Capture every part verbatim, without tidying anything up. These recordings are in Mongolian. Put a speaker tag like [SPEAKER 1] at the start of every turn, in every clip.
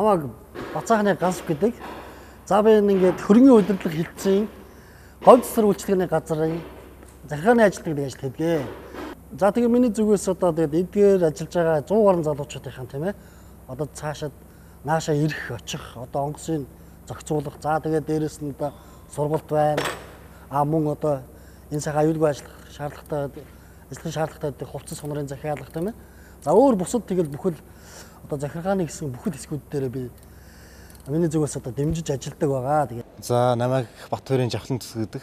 [SPEAKER 1] намайг Бацаахны ганс гэдэг. За би ингээд хөрөнгөний удирдлага хэлтсэн говь цэцэр үйлчлэгээний газрын захиргааны ажилтныг ажил хийдэг. За тэгээ миний зүгээс одоо тэгээд эдгээр ажиллаж байгаа зуун гаруй залуучуудынхаа тийм ээ одоо цаашаа наашаа ирэх очих одоо онгоцыг зохицуулах. За тэгээд дээрэс нь одоо сургалт байна. А мөн одоо энэ сайхан аюулгүй ажиллах шаардлагатай ажлын шаардлагатай хувцас сунрын захиалга тийм ээ. За өөр бусад тэгэл бүхэл одоо захиргааны гэсэн бүхэл хэсгүүд дээр би миний зүгээс одоо дэмжиж ажилладаг байгаа. Тэгээд
[SPEAKER 2] за намайг Батбаярын жавхлан төсгөдөг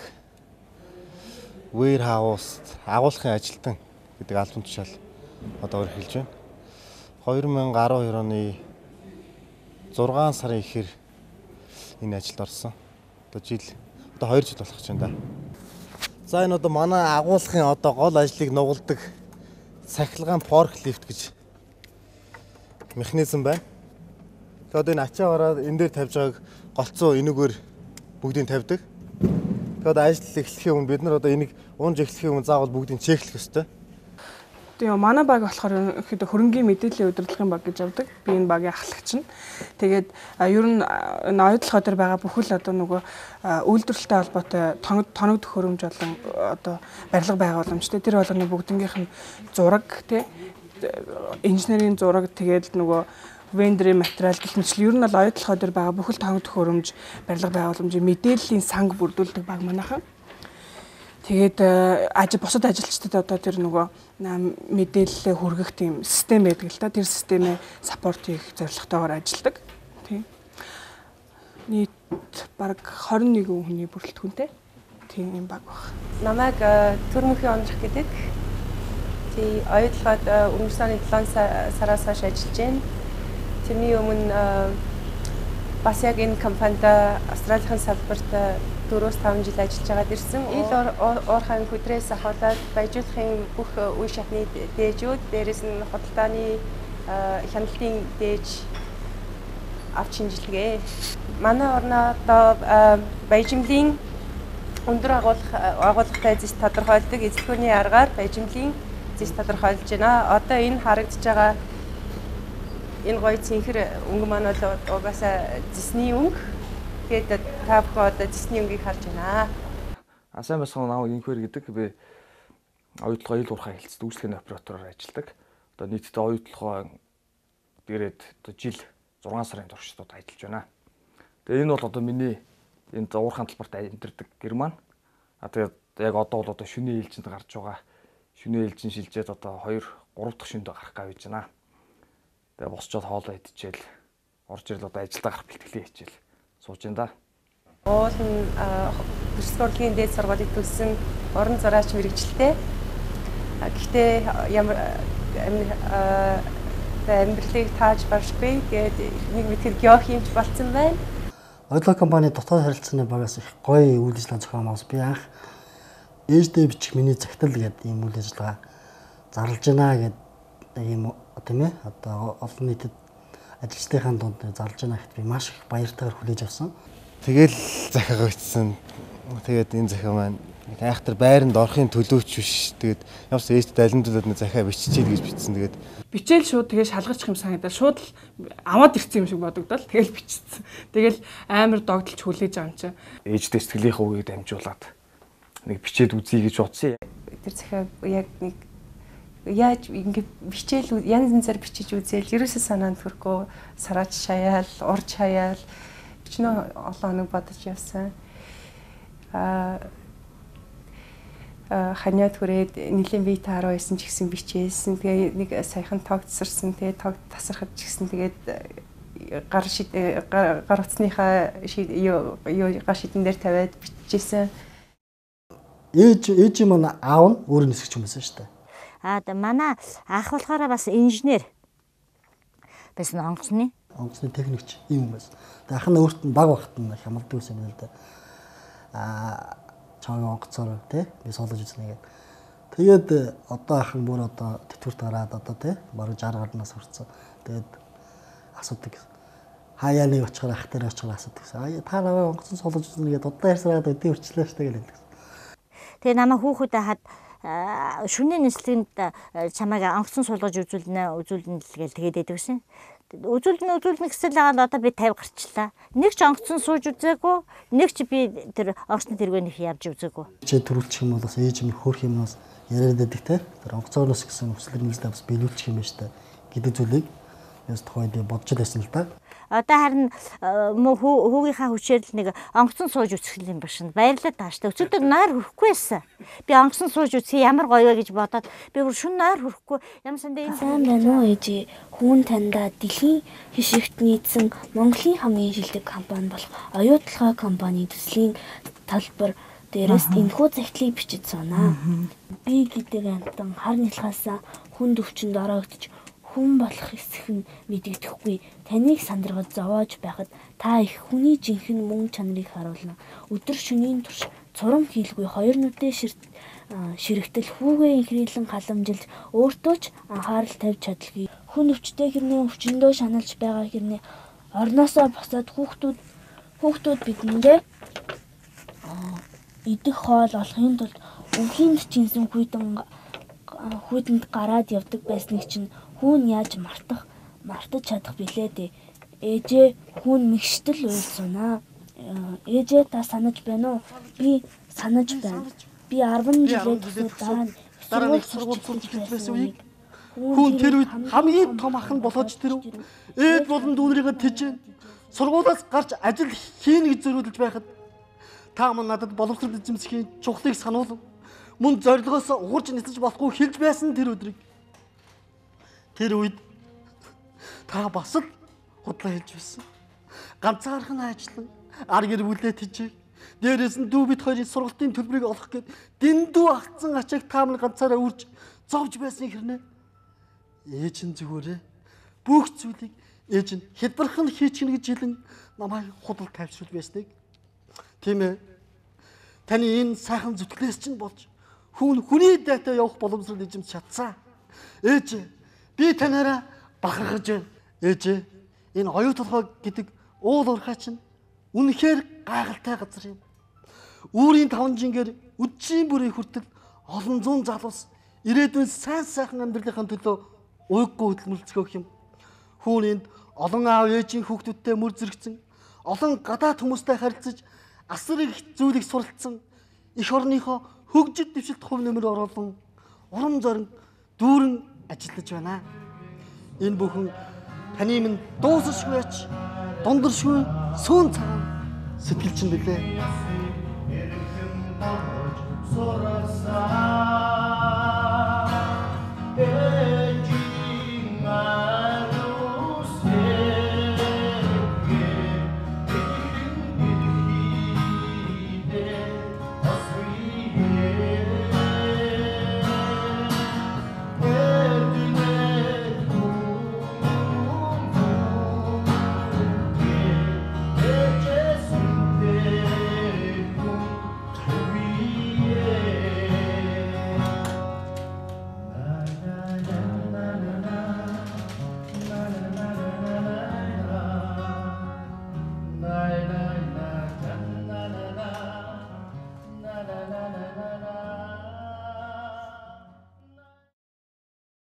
[SPEAKER 2] Ware House агуулгын ажилтан гэдэг албан тушаал одоо өрхөлж байна. хоёр мянган арван хоёр оны зургаан сарын ихэр энэ ажилд орсон. Одоо жил одоо хоёр жил болох ч юм да. За энэ одоо манай агуулгын одоо гол ажлыг нугалдаг цахилгаан форклифт гэж механизм байна. Тэгээд одоо энэ ачаа гараад энэ дээр тавьж байгааг голцоо энүүгээр бүгдийг тавьдаг. Тэгээд ажил эхлэхийн өмнө бид нар одоо энийг унж эхлэхийн өмнө заавал бүгдийг чеклэх ёстой.
[SPEAKER 3] Тэгээ манай баг болохоор ихэд хөрөнгийн мэдээллийн удирдлагын баг гэж авдаг. Би энэ багийн ахлагч нь. Тэгээд ер нь энэ ойдлогоо дээр байгаа бүхэл одоо нөгөө үйлдвэрлэлтэй холбоотой тоног төхөөрөмж болон одоо барилга байгууламжтай тэр болгоны бүгднгийнх нь зураг тий инженерийн зураг тэгээд нөгөө вендорын материал гэх мэт ер нь бол ойдлогоо дээр байгаа бүхэл тоног төхөөрөмж барилга байгууламжийн мэдээллийн санг бүрдүүлдэг баг манайхан. Тэгээд аж бусад ажилчдад одоо тэр нөгөө мэдээлэлээ хүргэх тийм систем байдаг л та. Тэр системээ саппорт хийх зорилготойгоор ажилладаг. Тийм. Нийт бараг хорин нэгэн хүний бүрэлдэхүүнтэй. Тийм юм баг баг.
[SPEAKER 4] Намайг Төрмөхийн онжих гэдэг. Тийм оюутлогод өнгөрсөн долоон сараас хойш ажиллаж байна. Тэрний өмнө бас яг энэ компанид Австралийн салбарт дөрвөөс таван жил ажиллаж байгаад ирсэн. Ил уурхайн хүдрээс ахуулаад баяжуулахын бүх үе шатны дээжүүд, дээрэс нь худалдааны хяналтын дээж авч шинжилгээ. Манай орноо одоо баяжмлын өндөр агуулгатай зэс тодорхойлдог эзлэгүүрний аргаар баяжмлын зэс тодорхойлж байна. Одоо энэ харагдаж байгаа энэ гоё цэнхэр өнгө маань бол угаасаа зэсний өнгө. Тэгээд тавко одоо зэсний өнгийг харж байна.
[SPEAKER 5] А сайн басхан нав инхвэр гэдэг би оюутлогоо ил уурхай хэлцэд үйлчлэгээний оператороор ажилладаг. Одоо нийтдээ оюутлогоо дээрэд одоо жил зургаан сарын туршид ажиллаж байна. Тэгээ энэ бол одоо миний энэ уурхайн талбарт амьдардаг герман. А тэгээд яг одоо бол одоо шөнийн ээлжинд гарч байгаа. Шөнийн ээлжин шилжээд одоо хоёр гурав дахь шөндө гарах гэж байж байна. Тэгээ босчоод хоолоо идчихэл орж ирэл одоо ажилдаа гарах бэлтгэлээ хичээл сууж энэ да.
[SPEAKER 4] Уул нь төсвөргийн дээд сургуулийг төгссөн орон зураач мэрэгчлээ. Гэхдээ ямар амьдралыг тааж баршгүй. Тэгээд нэг мэтгэр геохимч болцсон байна.
[SPEAKER 1] Оюутлаг компани дотоод харилцааны багаас их гоё үйл ажиллагаа зохиомоос би анх ээждээ бичих миний цагтал гэдэг ийм үйл ажиллагаа зарлж байна гэдэг ийм тийм ээ одоо олон нийтэд ажилчдынхаа дунд зарлж байна гэхэд би маш их баяртайгаар хүлээж авсан.
[SPEAKER 2] Тэгэл захиага бичсэн. Тэгээд энэ захиа маань айхтар байранд орохын төлөөч биш. Тэгээд ямс ээжтэд алимдуулаад нэг захиа биччихээ гэж бичсэн. Тэгээд
[SPEAKER 3] бичээл шууд тэгээ шалгачих юм санагдал шууд л аваад ирсэн юм шиг бодогдол тэгэл бичсэн. Тэгэл амар догдолж хүлээж байгаа юм чинь.
[SPEAKER 5] Ээжтэй сэтгэлийнхээ үгийг дамжуулаад нэг бичээд үзье гэж бодсон.
[SPEAKER 4] Тэр захиа яг нэг яаж ингэ бичээл янз янзаар бичиж үзээл ерөөсөө санаанд хүрэхгүй сараач шаяал, урж хаяал бичнэ олон хоног бодож явсан. Аа ханиа түрээд нилийн бие таараа байсан ч гэсэн бичээсэн. Тэгээ нэг саяхан тогтсорсон. Тэгээ тог тасархад ч гэсэн тэгээд гар шид гар утасныхаа юу юу гар шидэн дээр тавиад бичижсэн.
[SPEAKER 1] Ээж ээж маань аав нь өөр нисгч юм байсан шүү дээ.
[SPEAKER 6] Аа манай ах болохоор бас инженер байсан онгоцны.
[SPEAKER 1] Онгоцны техникч юм байсан. Тэгээ ах нь өөрт нь баг багт нь хямалдаг байсан юм л да. Аа чагийн онгоцоор тий би суулгаж үзнэ гэдэг. Тэгээд одоо ах нь бүр одоо тэтгэврт гараад одоо тий баруун шаргаар нас хүрсэн. Тэгээд асуудаг. Хаяа нэг очихоор ах дээр очихоор асуудаг. Аа та наваа онгоцон суулгаж үзнэ гэдэг удаа ярьсараад өдөө үрчлээ штэ гэлээ.
[SPEAKER 6] Тэгээ намаа хүүхүүдээ хад шүнийн нислэгэнд чамайг онгоцон суулгаж үзүүлнэ үзүүлнэ л гээл тэгээд байдаг гэсэн. Үзүүлнэ үзүүлнэ гэсэн л байгаа л одоо би тавь гарчлаа. Нэг ч онгоцон сууж үзээгүй, нэг ч би тэр онгоцны тэргүүнийх явж үзээгүй.
[SPEAKER 1] Чи төрүүлчих юм бол бас ээж минь хөөх юмнаас яриад байдаг те. Тэр онгоцоороос гэсэн өсөлтөр нэгсдээ бас биелүүлчих юм байна штэ гэдэг зүйлийг яс тухайд бодож байсан л да.
[SPEAKER 6] Одоо харин мөн хүүгийнхаа хүчээр л нэг онгоцон сууж үзэх юм байна. Баярлалаа тааштай. Өчигдөр нойр хөрөхгүй байсан. Би онгоцон сууж үзье ямар гоё вэ гэж бодоод би бүр шүн нойр хөрөхгүй ямар сандаа энэ
[SPEAKER 7] сайн байна уу ээж? Хүүн таньда дэлхийн хишигт нийцсэн Монголын хамгийн шилдэг компани болох оюутлогоо компани төслийн талбар дээрээс энэхүү загтлыг бичиж сонаа. Би гэдэг амтан хар нялхаасаа хүнд өвчнөд ороогдож хүн болох эсэх нь мэдэгдэхгүй. Таныг сандрагад зовоож байхад та их хүний жинхэнэ мөн чанарыг харуулна. Өдөр шөнийн турш цурам хийлгүй хоёр нүдээ ширэгтэл хүүгээ инхрийлэн халамжилж өөртөө ч анхаарал тавьж чадлагүй. Хүн өвчтэй хэрнээ өвчнөдөө шаналж байгаа хэрнээ орноосоо босоод хүүхдүүд хүүхдүүд бидэндээ идэх хоол олохын тулд өвхийн чинсэн хүйтэн хүйтэнд гараад явдаг байсныг чинь хүүн яаж мартах мартаж чадах билээ дээ. Ээжээ хүүн мэгштэл уйлсунаа. Ээжээ та санаж байна уу? Би санаж байна. Би арван жилээ төсөө дараа нь
[SPEAKER 1] дараа сургууль сурч байсан үеийг хүүн тэр үед хамгийн том ах нь болооч тэр ээд болон дүүнэрийгээ тэжээ сургуулиас гарч ажил хийнэ гэж зориулж байхад та мань надад боловсрол эзэмсхийн чухлыг сануул мөн зорилгоос уурж нисэж болохгүй хэлж байсан тэр өдрийг тэр үед та бас л худлаа хэлж байсан. Ганцаархан ажиллан ар гэр бүлээ тэжээг дээрээс нь дүү бид хоёрын сургалтын төлбөрийг олох гээд дэндүү агцсан ачааг таамал ганцаараа үрж зовж байсан хэрнээ. Ээж нь зүгээрээ бүх зүйлийг ээж нь хялбархан хийчихнэ гэж хэлэн намайг худал тайвшруулж байсныг. Тийм ээ. Таны энэ сайхан зүтгэлээс чинь болж хүн хүний дайтай явах боломжтой эзэмс чадсан. Ээж би танаараа бахархаж байна. Ээж энэ оюу толгой гэдэг уул уурхай чинь үнэхээр гайхалтай газар юм. Үүрийн таван жингээр үдшийн бүрийн хүртэл олон зуун залуус ирээдүйн сайн сайхан амьдралынхаа төлөө уйггүй хөдөлмөрлцгөөх юм. Хүүнд олон аав ээжийн хүүхдүүдтэй мөр зэрэгцэн, олон гадаад хүмүүстэй харилцаж асар их зүйлийг суралцсан эх орныхоо хөгжид дэвшилт хувь нэмэр оруулан урам зориг дүүрэн ажиллаж байна. Энэ бүхэн таны минь дуусашгүй ач дундаршгүй сүүн цагаан сэтгэл чинь билээ.